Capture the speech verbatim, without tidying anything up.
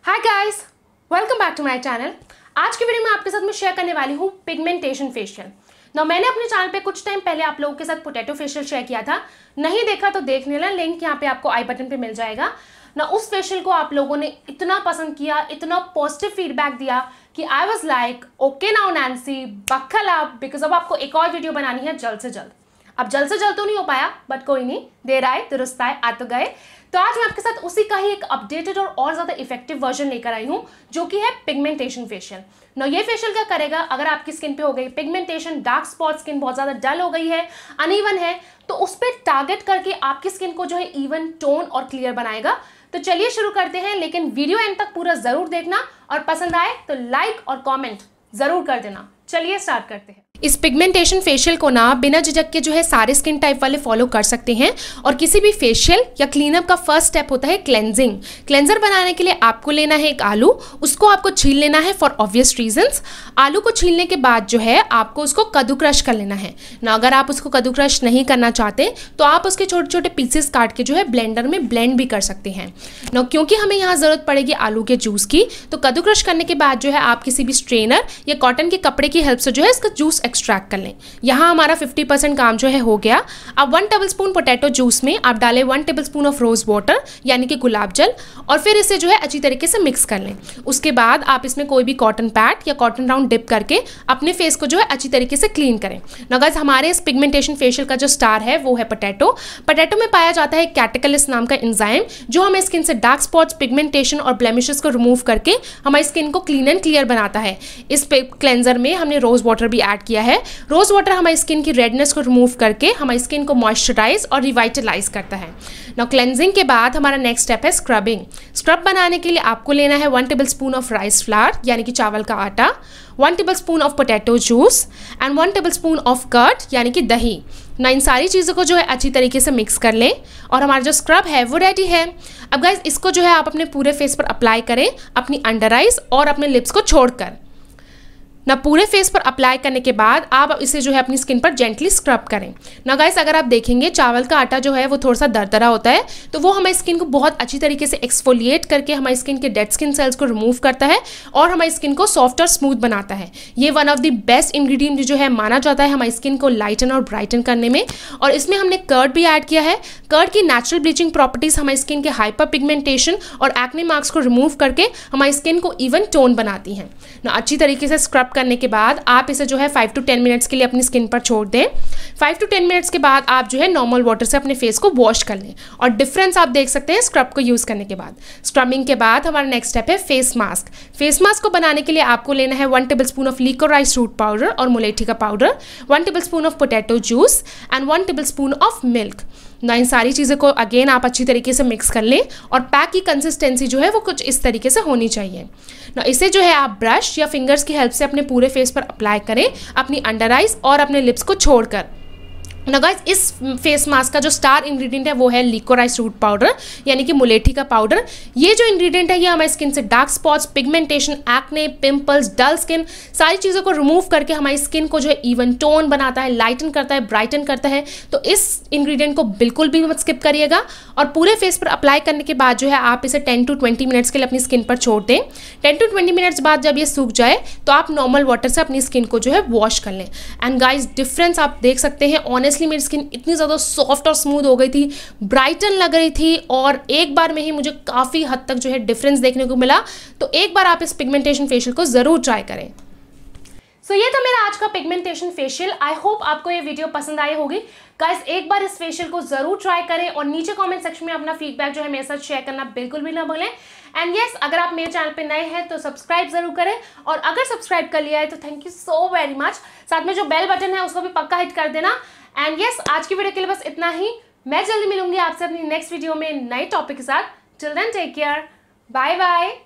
Hi guys, welcome back to my channel. आज की video में आपके साथ मैं शेयर करने वाली हूँ पिगमेंटेशन फेशियल। ना मैंने अपने चैनल पे कुछ टाइम पहले आप लोगों के साथ पोटैटो फेशियल शेयर किया था, नहीं देखा तो देख लेना, लिंक यहाँ पे आपको आई बटन पे मिल जाएगा ना। उस फेशियल को आप लोगों ने इतना पसंद किया, इतना पॉजिटिव फीडबैक दिया कि I was like okay now Nancy buckle up, because अब आपको एक और वीडियो बनानी है जल्द से जल्द। अब जल्द से जल्द तो नहीं हो पाया, बट कोई नहीं, देर आए दुरुस्त आए, आ तो गए। तो आज मैं आपके साथ उसी का ही एक अपडेटेड और और ज़्यादा इफेक्टिव वर्जन लेकर आई हूँ, जो कि है पिगमेंटेशन फेशियल। ना ये फेशियल क्या करेगा, अगर आपकी स्किन पे हो गई पिगमेंटेशन, डार्क स्पॉट, स्किन बहुत ज़्यादा डल हो गई है, अनइवन है, तो उस पर टारगेट करके आपकी स्किन को जो है इवन, टोन और क्लियर बनाएगा। तो चलिए शुरू करते हैं, लेकिन वीडियो एंड तक पूरा ज़रूर देखना और पसंद आए तो लाइक और कॉमेंट ज़रूर कर देना। चलिए स्टार्ट करते हैं। इस पिगमेंटेशन फेशियल को ना बिना झिझक के जो है सारे स्किन टाइप वाले फॉलो कर सकते हैं। और किसी भी फेशियल या क्लीनअप का फर्स्ट स्टेप होता है क्लेंजिंग। क्लेंजर बनाने के लिए आपको लेना है एक आलू, उसको आपको छील लेना है फॉर ऑब्वियस रीजंस। आलू को छीलने के बाद जो है आपको उसको कद्दू क्रश कर लेना है ना। अगर आप उसको कद्दू क्रश नहीं करना चाहते तो आप उसके छोटे छोटे पीसेस काट के जो है ब्लेंडर में ब्लेंड भी कर सकते हैं ना। क्योंकि हमें यहाँ ज़रूरत पड़ेगी आलू के जूस की, तो कद्दू क्रश करने के बाद जो है आप किसी भी स्ट्रेनर या कॉटन के कपड़े की हेल्प से जो है इसका जूस एक्सट्रैक्ट कर लें। यहाँ हमारा फिफ्टी परसेंट काम जो है हो गया। अब one tablespoon potato juice में आप डालें one tablespoon of rose water यानी कि गुलाब जल, और फिर इसे जो है अच्छी तरीके से मिक्स कर लें। उसके बाद आप इसमें कोई भी कॉटन पैड या कॉटन राउंड डिप करके अपने फेस को जो है अच्छी तरीके से क्लीन करें। ना गाइस, हमारे इस पिगमेंटेशन फेशियल का जो स्टार है वो है पोटैटो। पोटैटो में पाया जाता है कैटेकलिस नाम का एंजाइम, जो हमें स्किन से डार्क स्पॉट्स, पिगमेंटेशन और ब्लेमिशेस को रिमूव करके हमारी स्किन को क्लीन एंड क्लियर बनाता है। इस क्लेंजर में हमने रोज वाटर भी ऐड किया है। रोज वाटर हमारी स्किन की रेडनेस को रिमूव करके हमारी स्किन को मॉइस्चराइज और रिवाइटलाइज करता है। नाउ क्लेंजिंग के बाद हमारा नेक्स्ट स्टेप है स्क्रबिंग। स्क्रब बनाने के लिए आपको लेना है one tablespoon of rice flour यानी कि चावल का आटा, one tablespoon of potato juice and one tablespoon of curd यानी कि दही ना। इन सारी चीज़ों को जो है अच्छी तरीके से मिक्स कर लें और हमारा जो स्क्रब है वो रेडी है। अब गाइस, इसको जो है आप अपने पूरे फेस पर अप्लाई करें, अपनी अंडर आइज और अपने लिप्स को छोड़कर ना। पूरे फेस पर अप्लाई करने के बाद आप इसे जो है अपनी स्किन पर जेंटली स्क्रब करें ना। गाइस, अगर आप देखेंगे चावल का आटा जो है वो थोड़ा सा दरदरा होता है, तो वो हमारी स्किन को बहुत अच्छी तरीके से एक्सफोलिएट करके हमारी स्किन के डेड स्किन सेल्स को रिमूव करता है और हमारी स्किन को सॉफ्ट और स्मूथ बनाता है। ये one of the best ingredient जो है माना जाता है हमारी स्किन को लाइटन और ब्राइटन करने में। और इसमें हमने कर्ड भी ऐड किया है। कर्ड की नेचुरल ब्लीचिंग प्रॉपर्टीज हमारी स्किन के हाइपर पिगमेंटेशन और एक्ने मार्क्स को रिमूव करके हमारी स्किन को इवन टोन बनाती हैं ना। अच्छी तरीके से स्क्रब करने के बाद आप इसे जो है फाइव टू टेन मिनट्स के लिए अपनी स्किन पर छोड़ दें। फाइव टू टेन मिनट्स के बाद आप जो है नॉर्मल वाटर से अपने फेस को वॉश कर लें और डिफरेंस आप देख सकते हैं स्क्रब को यूज़ करने के बाद। स्क्रबिंग के बाद हमारा नेक्स्ट स्टेप है फेस मास्क। फेस मास्क को बनाने के लिए आपको लेना है one tablespoon of liquorice root powder और मुलेठी का powder, one tablespoon of potato juice and one tablespoon of milk ना। इन सारी चीज़ों को अगेन आप अच्छी तरीके से मिक्स कर लें और पैक की कंसिस्टेंसी जो है वो कुछ इस तरीके से होनी चाहिए ना। इसे जो है आप ब्रश या फिंगर्स की हेल्प से अपने पूरे फेस पर अप्लाई करें, अपनी अंडर आइज और अपने लिप्स को छोड़कर ना। गाइस, इस फेस मास्क का जो स्टार इंग्रेडिएंट है वो है लिकोराइज रूट पाउडर यानी कि मुलेठी का पाउडर। ये जो इंग्रेडिएंट है ये हमारी स्किन से dark spots, pigmentation, acne, pimples, dull skin, सारी चीज़ों को रिमूव करके हमारी स्किन को जो है इवन टोन बनाता है, लाइटन करता है, ब्राइटन करता है। तो इस इंग्रेडिएंट को बिल्कुल भी मत स्किप करिएगा। और पूरे फेस पर अप्लाई करने के बाद जो है आप इसे टेन टू ट्वेंटी मिनट्स के लिए अपनी स्किन पर छोड़ दें। टेन टू ट्वेंटी मिनट्स बाद जब ये सूख जाए तो आप नॉर्मल वाटर से अपनी स्किन को जो है वॉश कर लें। एंड गाइज, डिफरेंस आप देख सकते हैं। ऑनेस्टली मेरी स्किन इतनी ज़्यादा सॉफ्ट और स्मूथ हो गई थी, ब्राइटन लग रही थी और एक बार में ही मुझे काफ़ी हद तक जो है डिफरेंस देखने को मिला। तो एक बार आप इस पिगमेंटेशन फेशियल को ज़रूर ट्राई करें। सो so, ये था मेरा आज का पिगमेंटेशन फेशियल। आई होप आपको ये वीडियो पसंद आई होगी। गाइस, एक बार इस फेशियल को जरूर ट्राई करें और नीचे कमेंट सेक्शन में अपना फीडबैक जो है मेरे साथ शेयर करना बिल्कुल भी ना भूलें। एंड यस, अगर आप मेरे चैनल पे नए हैं तो सब्सक्राइब जरूर करें, और अगर सब्सक्राइब कर लिया है तो thank you so very much. साथ में जो बेल बटन है उसको भी पक्का हिट कर देना। एंड यस, आज की वीडियो के लिए बस इतना ही। मैं जल्दी मिलूंगी आपसे अपनी नेक्स्ट वीडियो में नए टॉपिक के साथ। Till then take care, bye bye.